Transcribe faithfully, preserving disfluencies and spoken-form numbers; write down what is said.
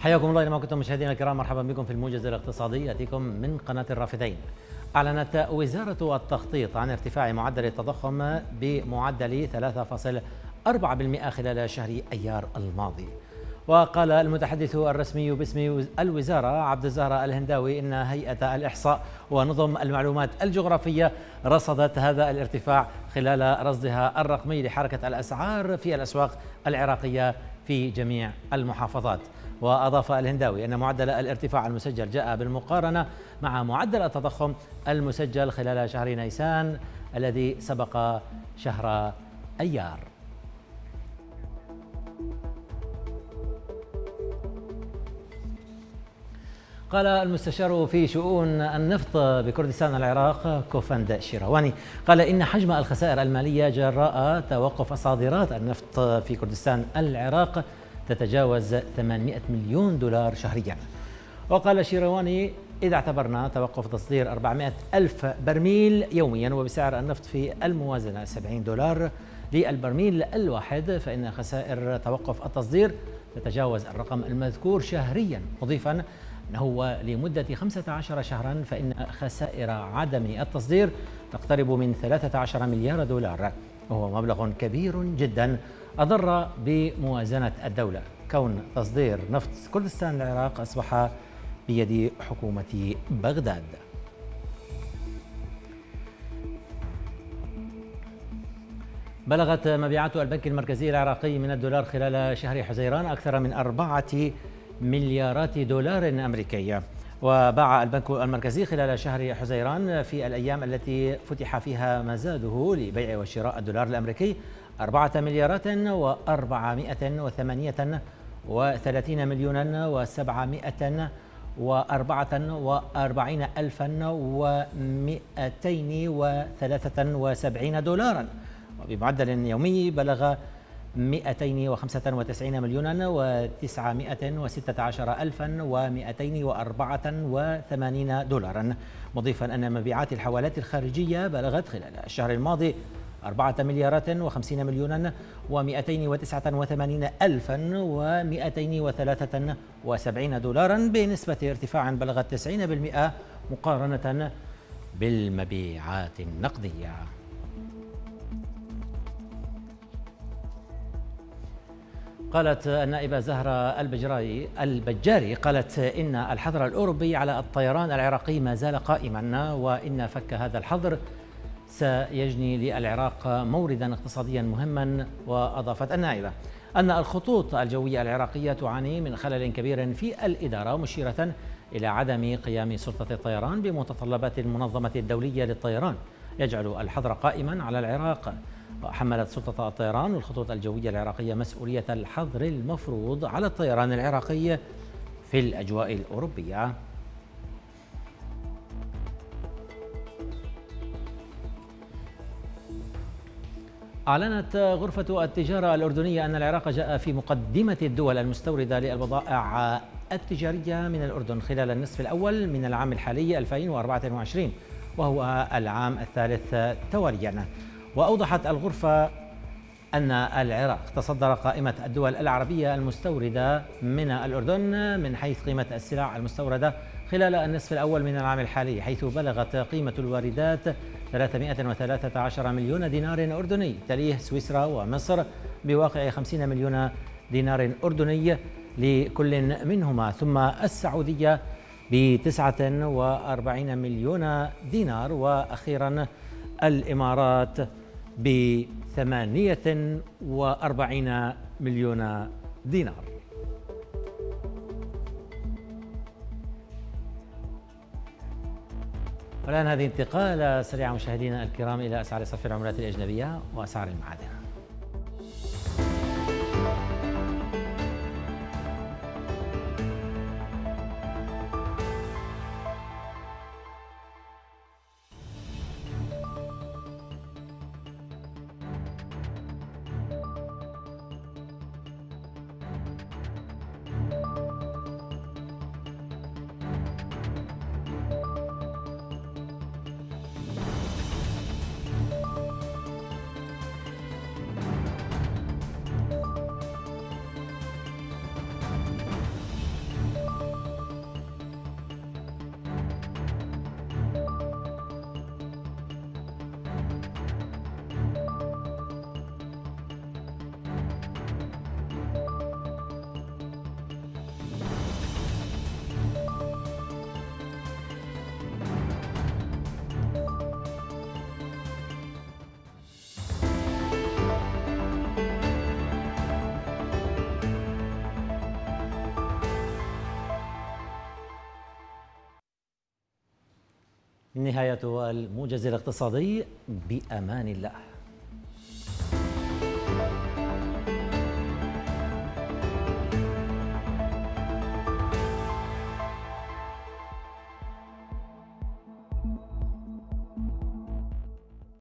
حياكم الله لما كنتم مشاهدينا الكرام، مرحبا بكم في الموجز الاقتصادي ياتيكم من قناه الرافدين. اعلنت وزاره التخطيط عن ارتفاع معدل التضخم بمعدل ثلاثة فاصلة أربعة بالمئة خلال شهر ايار الماضي. وقال المتحدث الرسمي باسم الوزاره عبد الزهراء الهنداوي ان هيئه الاحصاء ونظم المعلومات الجغرافيه رصدت هذا الارتفاع خلال رصدها الرقمي لحركه الاسعار في الاسواق العراقيه في جميع المحافظات. وأضاف الهنداوي أن معدل الارتفاع المسجل جاء بالمقارنة مع معدل التضخم المسجل خلال شهر نيسان الذي سبق شهر أيار. قال المستشار في شؤون النفط بكردستان العراق كوفند شيرواني قال إن حجم الخسائر المالية جراء توقف صادرات النفط في كردستان العراق تتجاوز ثمانمئة مليون دولار شهريا. وقال شيرواني إذا اعتبرنا توقف تصدير أربعمئة ألف برميل يوميا وبسعر النفط في الموازنة سبعين دولار للبرميل الواحد فإن خسائر توقف التصدير تتجاوز الرقم المذكور شهريا، مضيفا أنه لمدة خمسة عشر شهرا فإن خسائر عدم التصدير تقترب من ثلاثة عشر مليار دولار، وهو مبلغ كبير جدا أضر بموازنة الدولة، كون تصدير نفط كردستان العراق أصبح بيد حكومة بغداد. بلغت مبيعات البنك المركزي العراقي من الدولار خلال شهر حزيران أكثر من أربعة مليارات دولار أمريكية. وباع البنك المركزي خلال شهر حزيران في الأيام التي فتح فيها مزاده لبيع وشراء الدولار الأمريكي أربعة مليارات وأربعمائة وثمانية وثلاثين مليونا وسبعمائة وأربعة وأربعين ألفا ومئتين وثلاثة وسبعين دولارا، وبمعدل يومي بلغ مئتين وخمسة وتسعين مليونا وتسعمائة وستة عشر ألفا ومئتين وأربعة وثمانين دولارا، مضيفا أن مبيعات الحوالات الخارجية بلغت خلال الشهر الماضي أربعة مليارات وخمسين مليونا ومئتين وتسعة وثمانين ألفا ومئتين وثلاثة وسبعين دولارا بنسبة ارتفاع بلغت تسعين بالمئة مقارنة بالمبيعات النقدية. قالت النائبة زهرة البجراري البجاري قالت إن الحظر الأوروبي على الطيران العراقي ما زال قائما، وإن فك هذا الحظر سيجني للعراق موردا اقتصاديا مهما. وأضافت النائبة أن الخطوط الجوية العراقية تعاني من خلل كبير في الإدارة، مشيرة إلى عدم قيام سلطة الطيران بمتطلبات المنظمة الدولية للطيران يجعل الحظر قائما على العراق. وحملت سلطة الطيران والخطوط الجوية العراقية مسؤولية الحظر المفروض على الطيران العراقي في الأجواء الأوروبية. أعلنت غرفة التجارة الأردنية أن العراق جاء في مقدمة الدول المستوردة للبضائع التجارية من الأردن خلال النصف الأول من العام الحالي ألفين وأربعة وعشرين، وهو العام الثالث تواليا. وأوضحت الغرفة أن العراق تصدر قائمة الدول العربية المستوردة من الأردن من حيث قيمة السلع المستوردة خلال النصف الأول من العام الحالي، حيث بلغت قيمة الواردات ثلاثمائة وثلاثة عشر مليون دينار أردني، تليه سويسرا ومصر بواقع خمسين مليون دينار أردني لكل منهما، ثم السعودية بتسعة وأربعين مليون دينار، وأخيرا الإمارات بثمانية وأربعين مليون دينار. والآن هذه انتقال سريع مشاهدينا الكرام إلى أسعار صرف العملات الأجنبية وأسعار المعادن. نهاية الموجز الاقتصادي، بأمان الله.